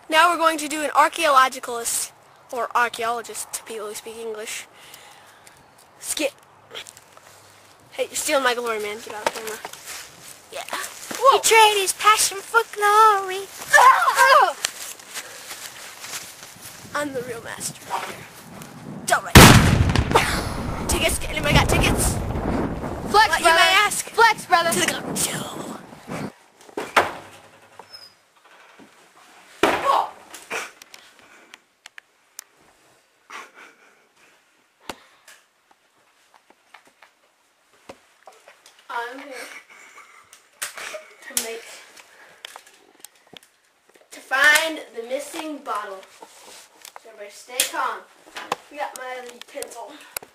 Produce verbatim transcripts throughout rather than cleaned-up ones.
Now we're going to do an archaeologist, or archaeologist to people who speak English. Skip. Hey, you're stealing my glory, man. Get out of the camera. Yeah. Whoa. He traded his passion for glory. Ah! I'm the real master. It's alright. Tickets? Anybody got tickets? Flex, What, brother. you may ask? Flex, brother. To the GoJo. I'm here to make, to find the missing bottle. So everybody stay calm. We got my pencil.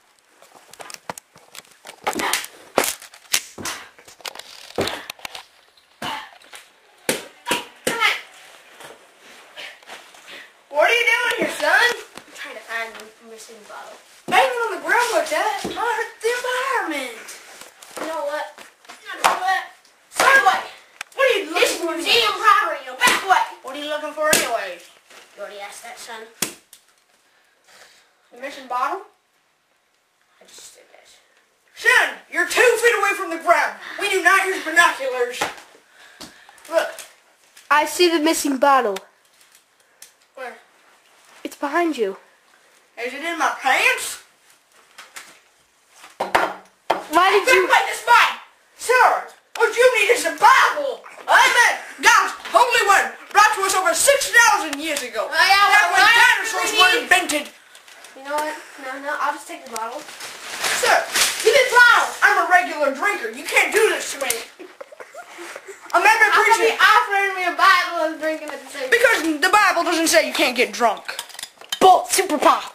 What are you doing here, son? I'm trying to find the missing bottle. Banging on the ground like that might hurt the environment. You know what? Not do that. Son, what? What are you looking This for? museum property, you back way. What are you looking for anyway? You already asked that, son. The missing bottle? I just did that. Son, you're two feet away from the ground. We do not use binoculars. Look. I see the missing bottle. Where? It's behind you. Is it in my pants? Why did you... Wait, this Bible! Sir, what you need is a Bible! Amen! God's holy word, brought to us over six thousand years ago. Oh, yeah, Back well, when what dinosaurs do we were need? invented. You know what? No, no, I'll just take the bottle. Sir, give me the bottle! I'm a regular drinker. You can't do this to me. A member How come preacher... you offering me a Bible and drinking at the same time? Because the Bible doesn't say you can't get drunk. Bolt super pop.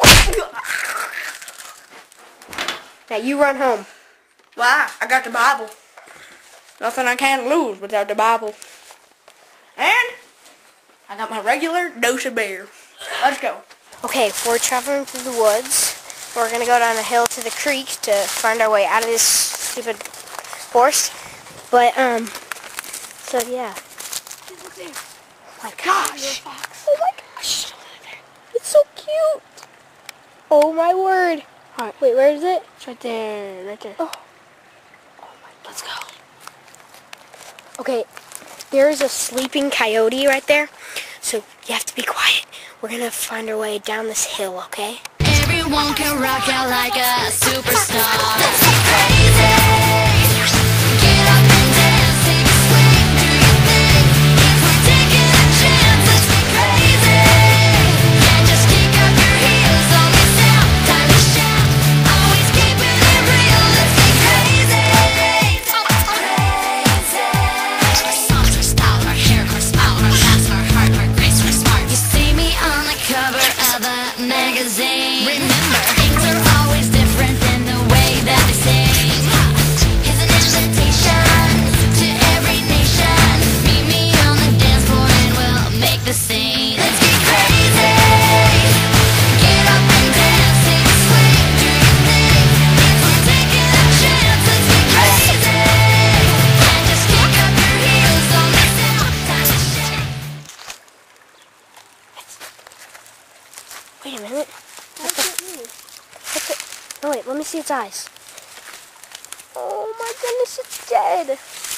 Now you run home. Why? I got the Bible. Nothing I can't lose without the Bible. And I got my regular dose of beer. Let's go. Okay, we're traveling through the woods. We're gonna go down a hill to the creek to find our way out of this stupid forest. But um, so yeah. Look there. Oh my gosh! Oh my gosh! It's so cute. Oh my word! All right, wait, where is it? It's right there, right there. Oh. Let's go. Okay, there's a sleeping coyote right there, so you have to be quiet. We're gonna find our way down this hill, okay? Everyone can rock out like a superstar. Let's get crazy. Get up and dance, take a swing, do your thing. If we're taking a chance, let's get crazy. And just kick up your heels on the sound. Time to shout, always keeping it real. Let's get crazy. Crazy. Our songs are style, our hair, our smile, our laughs, our heart, our grace, our smart. You see me on the cover of a magazine. Remember, things are always different than the way that they sing. Here's an invitation to every nation. Meet me on the dance floor and we'll make the scene. Let's get crazy. Get up and dance, take a swing, do your thing. If we're taking a chance, let's get crazy. And just kick up your heels on the sound. Time to shake. Wait a minute. What the, what the, no wait, let me see its eyes. Oh my goodness, it's dead.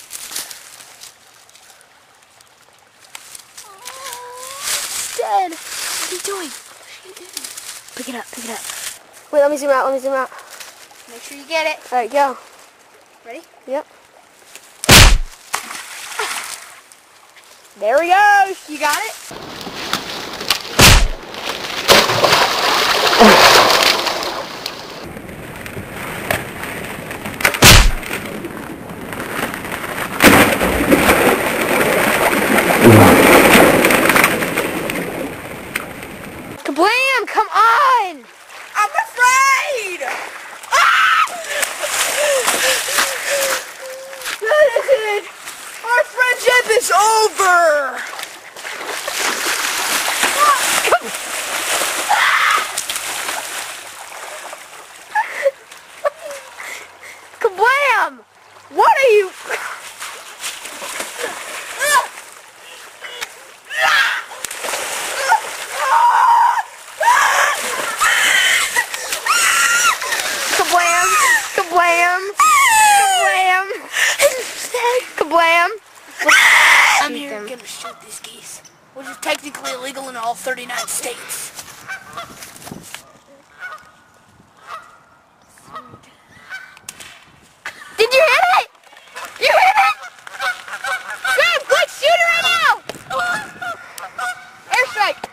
It's dead. What are you doing? Pick it up, pick it up. Wait, let me zoom out, let me zoom out. Make sure you get it. Alright, go. Ready? Yep. There we go. You got it? Kablam! Come on! I'm afraid! Ah! That is it! Our friendship is over! which is technically illegal in all thirty-nine states. Did you hit it? You hit it? Sam, quick, shoot it right now! Airstrike.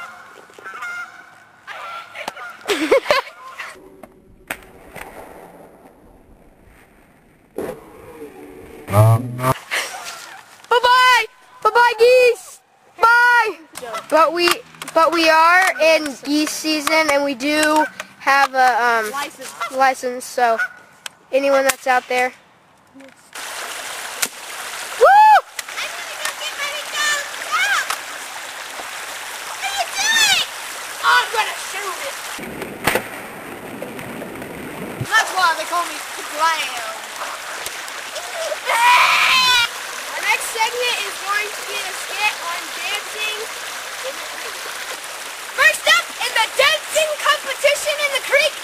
Bye-bye! Bye-bye, geese! Bye! But we, but we are in geese season, and we do have a um, License. license, so anyone that's out there. Woo! I'm gonna shoot it. That's why they call me Glam. Our next segment is going to be a skit on dancing in the creek. First up is the dancing competition in the creek.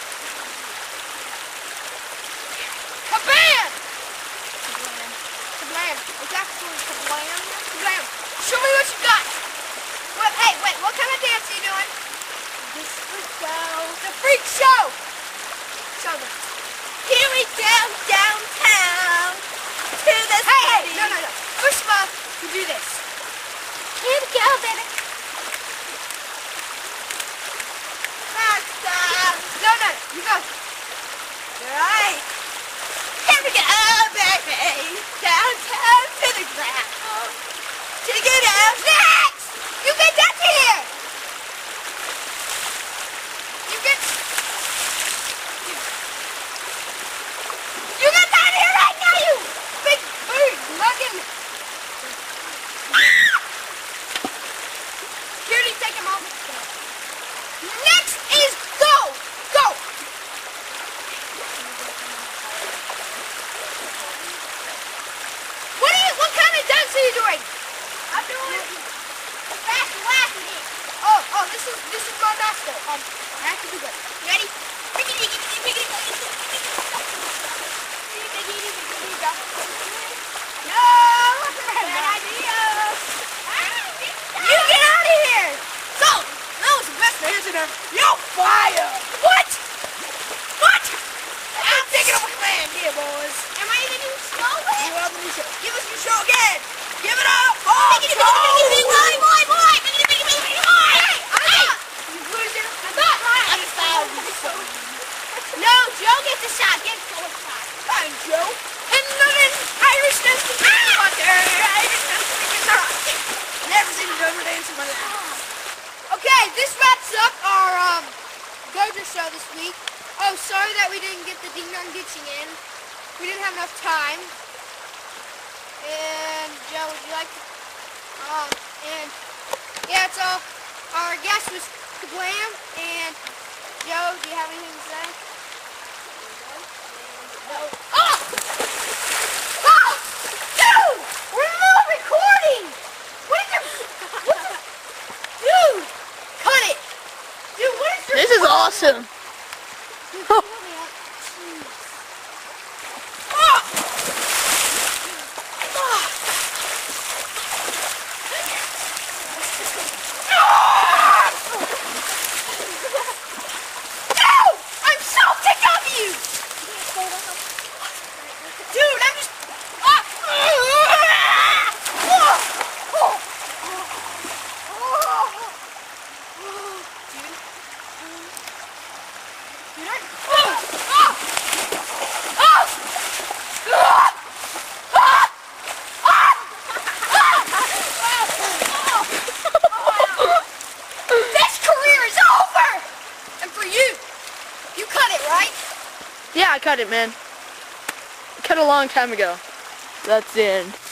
Kabam! Kablam. It's actually kablam. Kabam! Show me what you got. What? Hey, wait. What kind of dance are you doing? This freak show. The freak show. Show them. Here we go downtown to the Hey, hey, city. no, no, no. First of all, you do this. Here we go, baby. No, no, you go. Right. Here we go, baby. Downtown to the ground. Check it out. Next! You get down to here. You get... You get down here right now, you big bird mugging. Cutie, take him off. Next is go! Go! What are you, what kind of dance are you doing? I'm doing fast wacky. Oh, oh, this is, this is going faster. Um, I have to do good. You ready? No! Bad idea! You get out of here! So, that was the best dance ever. Yo, fire! What? What? I'm taking over command here, boys. Am I even doing slow way? You have the new show. Give us your show again. Give it up. Oh, Biggity, biggity, biggity, boy, boy, boy! Biggity, biggity, biggity, boy! Hey! You loser. I'm not right. I'm foul, you son. No, Joe gets a shot. Get a shot. Fine, Joe. And then Irishness to be on there. Irishness to be on there. Never seen a drummer dance in my life. Okay, this wraps up our um, GoJo show this week. Oh, sorry that we didn't get the ding dong ditching in. We didn't have enough time. And Joe, would you like to? Um, and yeah, that's all. Our guest was Kablam. And Joe, do you have anything to say? No. Oh! Oh! Dude! We're in the middle of recording! What is your... What the... Dude! Cut it! Dude, what is your... This is awesome. Oh! Dude! I'm so sick of you! Dude, I'm just... Ah! Dude, I... This career is over! And for you, you cut it, right? Yeah, I cut it, man. Cut a long time ago. That's the end.